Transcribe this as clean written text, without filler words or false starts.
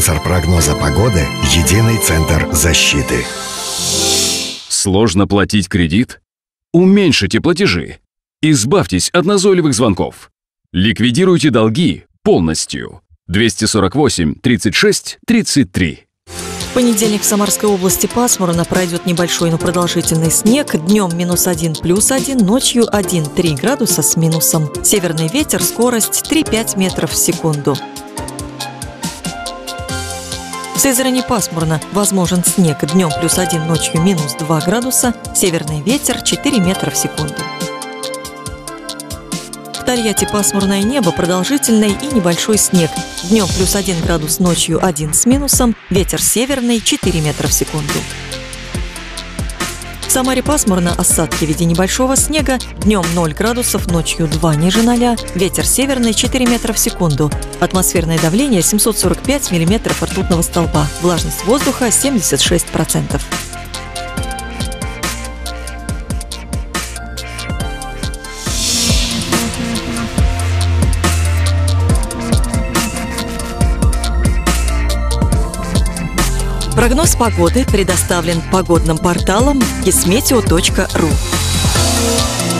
Спонсор прогноза погоды – Единый центр защиты. Сложно платить кредит? Уменьшите платежи. Избавьтесь от назойливых звонков. Ликвидируйте долги полностью. 248 36 33. В понедельник в Самарской области пасмурно, пройдет небольшой, но продолжительный снег. Днем -1, +1, ночью 1-3 градуса с минусом. Северный ветер, скорость 3-5 метров в секунду. В Сызрани пасмурно, возможен снег. Днем +1, ночью -2 градуса. Северный ветер 4 метра в секунду. В Тольятти пасмурное небо, продолжительный и небольшой снег. Днем +1 градус, ночью 1 с минусом. Ветер северный 4 метра в секунду. В Самаре пасмурно, осадки в виде небольшого снега. Днем 0 градусов, ночью 2 ниже 0. Ветер северный 4 метра в секунду. Атмосферное давление 745 миллиметров ртутного столба. Влажность воздуха 76%. Прогноз погоды предоставлен погодным порталом kismeteo.ru.